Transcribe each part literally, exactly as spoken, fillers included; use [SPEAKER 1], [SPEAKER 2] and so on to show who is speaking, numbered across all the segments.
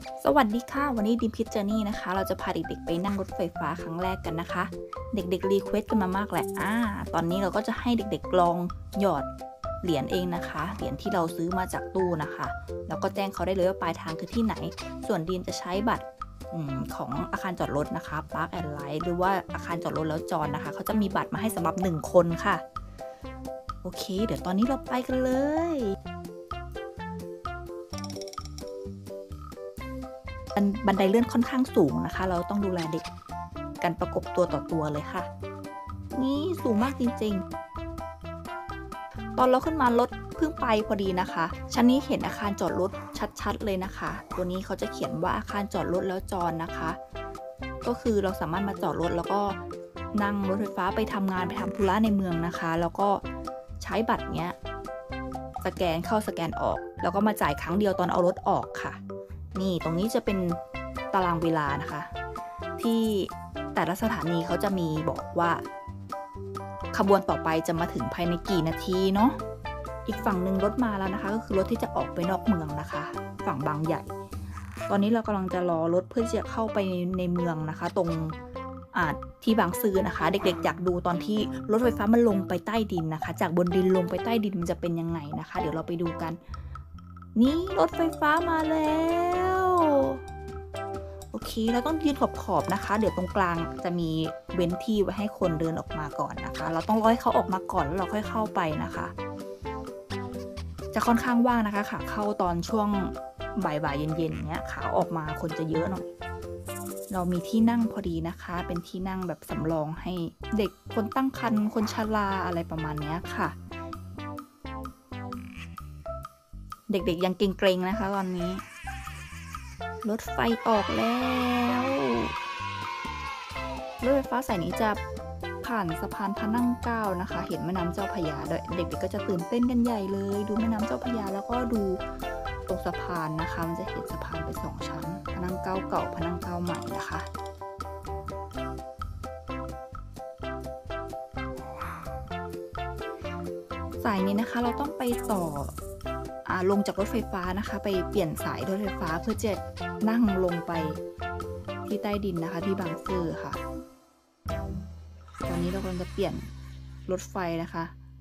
[SPEAKER 1] สวัสดีค่ะวันนี้ดิมคิดเจอร์นี่นะคะเราจะพาเด็กๆไปนั่งรถไฟฟ้าครั้งแรกกันนะคะเด็กๆรีเควสต์กันมามากแหละอ่าตอนนี้เราก็จะให้เด็กๆลองหยอดเหรียญเองนะคะเหรียญที่เราซื้อมาจากตู้นะคะแล้วก็แจ้งเขาได้เลยว่าปลายทางคือที่ไหนส่วนดิมจะใช้บัตรของอาคารจอดรถนะคะ Park and Ride หรือว่าอาคารจอดรถแล้วจอดนะคะเขาจะมีบัตรมาให้สำหรับหนึ่งคนค่ะโอเคเดี๋ยวตอนนี้เราไปกันเลยบันไดเลื่อนค่อนข้างสูงนะคะเราต้องดูแลเด็กกันประกบตัวต่อตัวเลยค่ะนี่สูงมากจริงๆตอนเราขึ้นมารถเพิ่งไปพอดีนะคะชั้นนี้เห็นอาคารจอดรถชัดๆเลยนะคะตัวนี้เขาจะเขียนว่าอาคารจอดรถแล้วจอดนะคะก็คือเราสามารถมาจอดรถแล้วก็นั่งรถไฟฟ้าไปทำงานไปทำธุระในเมืองนะคะแล้วก็ใช้บัตรเนี้ยสแกนเข้าสแกนออกแล้วก็มาจ่ายครั้งเดียวตอนเอารถออกค่ะนี่ตรงนี้จะเป็นตารางเวลานะคะที่แต่ละสถานีเขาจะมีบอกว่าขบวนต่อไปจะมาถึงภายในกี่นาทีเนาะอีกฝั่งหนึ่งรถมาแล้วนะคะก็คือรถที่จะออกไปนอกเมืองนะคะฝั่งบางใหญ่ตอนนี้เรากำลังจะรอรถเพื่อจะเข้าไปในเมืองนะคะตรงที่บางซื่อนะคะเด็กๆอยากดูตอนที่รถไฟฟ้ามันลงไปใต้ดินนะคะจากบนดินลงไปใต้ดินมันจะเป็นยังไงนะคะเดี๋ยวเราไปดูกันนี่รถไฟฟ้ามาแล้วโอเคเราต้องยืนขอบๆนะคะเดี๋ยวตรงกลางจะมีเว้นที่ไว้ให้คนเดินออกมาก่อนนะคะเราต้องรอให้เขาออกมาก่อนแล้วเราค่อยเข้าไปนะคะจะค่อนข้างว่างนะคะขาเข้าตอนช่วงบ่ายๆเย็นๆเนี้ยขาออกมาคนจะเยอะหน่อยเรามีที่นั่งพอดีนะคะเป็นที่นั่งแบบสำรองให้เด็กคนตั้งครรภ์คนชราอะไรประมาณนี้ค่ะเด็กๆยังเกรงๆนะคะตอนนี้รถไฟออกแล้วรถไฟฟ้าสายนี้จะผ่านสะพานพระนั่งเกล้านะคะเห็นแม่น้ำเจ้าพระยาด้วยเด็กๆก็จะตื่นเต้นกันใหญ่เลยดูแม่น้ำเจ้าพระยาแล้วก็ดูตรงสะพานนะคะมันจะเห็นสะพานไปสองชั้นพระนั่งเกล้าเก่าพระนั่งเกล้าใหม่นะคะสายนี้นะคะเราต้องไปต่อลงจากรถไฟฟ้านะคะไปเปลี่ยนสายรถไฟฟ้าเพื่อจะนั่งลงไปที่ใต้ดินนะคะที่บางซื่อค่ะตอนนี้เรากำลังจะเปลี่ยนรถไฟนะคะ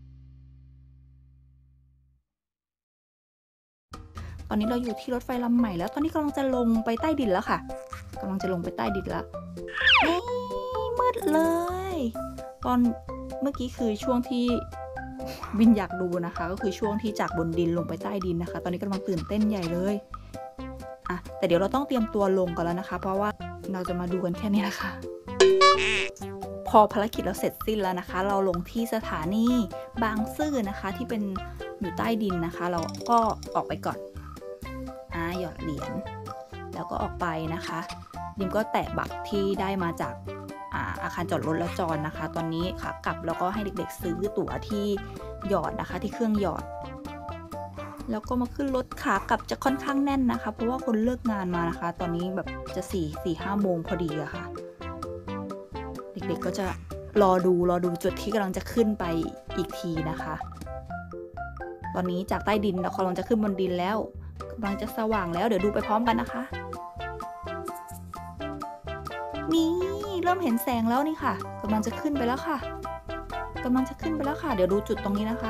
[SPEAKER 1] ตอนนี้เราอยู่ที่รถไฟลำใหม่แล้วตอนนี้กำลังจะลงไปใต้ดินแล้วค่ะกำลังจะลงไปใต้ดินแล้วนี่มืดเลยตอนเมื่อกี้คือช่วงที่วินอยากดูนะคะก็คือช่วงที่จากบนดินลงไปใต้ดินนะคะตอนนี้กำลังตื่นเต้นใหญ่เลยอ่ะแต่เดี๋ยวเราต้องเตรียมตัวลงกันแล้วนะคะเพราะว่าเราจะมาดูกันแค่นี้นะคะพอภารกิจเราเสร็จสิ้นแล้วนะคะเราลงที่สถานีบางซื่อนะคะที่เป็นอยู่ใต้ดินนะคะเราก็ออกไปก่อนอ่าหยอดเหรียญแล้วก็ออกไปนะคะดิมก็แตะบัตรที่ได้มาจากอาคารจอดรถแล้วจอดนะคะตอนนี้ขากลับแล้วก็ให้เด็กๆซื้อตั๋วที่หยอดนะคะที่เครื่องหยอดแล้วก็มาขึ้นรถขากลับจะค่อนข้างแน่นนะคะเพราะว่าคนเลิกงานมานะคะตอนนี้แบบจะสี่สี่ห้าโมงพอดีอะค่ะเด็กๆก็จะรอดูรอดูจุดที่กำลังจะขึ้นไปอีกทีนะคะตอนนี้จากใต้ดินเรากำลังจะขึ้นบนดินแล้วกำลังจะสว่างแล้วเดี๋ยวดูไปพร้อมกันนะคะนี่เริ่มเห็นแสงแล้วนี่ค่ะกำลังจะขึ้นไปแล้วค่ะกำลังจะขึ้นไปแล้วค่ะเดี๋ยวดูจุดตรงนี้นะคะ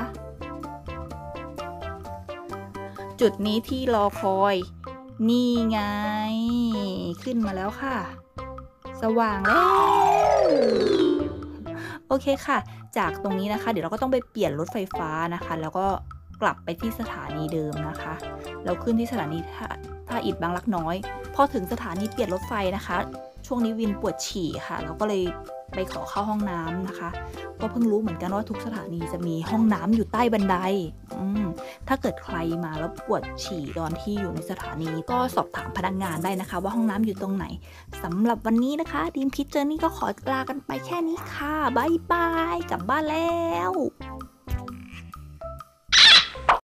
[SPEAKER 1] จุดนี้ที่รอคอยนี่ไงขึ้นมาแล้วค่ะสว่างแล้วโอเคค่ะจากตรงนี้นะคะเดี๋ยวเราก็ต้องไปเปลี่ยนรถไฟฟ้านะคะแล้วก็กลับไปที่สถานีเดิมนะคะเราขึ้นที่สถานีท่าท่าอิฐบางรักน้อยพอถึงสถานีเปลี่ยนรถไฟนะคะช่วงนี้วินปวดฉี่ค่ะเราก็เลยไปขอเข้าห้องน้ำนะคะก็เพิ่งรู้เหมือนกันว่าทุกสถานีจะมีห้องน้ำอยู่ใต้บันไดถ้าเกิดใครมาแล้วปวดฉี่ตอนที่อยู่ในสถานีก็สอบถามพนักงานได้นะคะว่าห้องน้ำอยู่ตรงไหนสำหรับวันนี้นะคะดีมคิดเจอร์นี่ก็ขอลากันไปแค่นี้ค่ะบ๊ายบายกลับบ้านแล้ว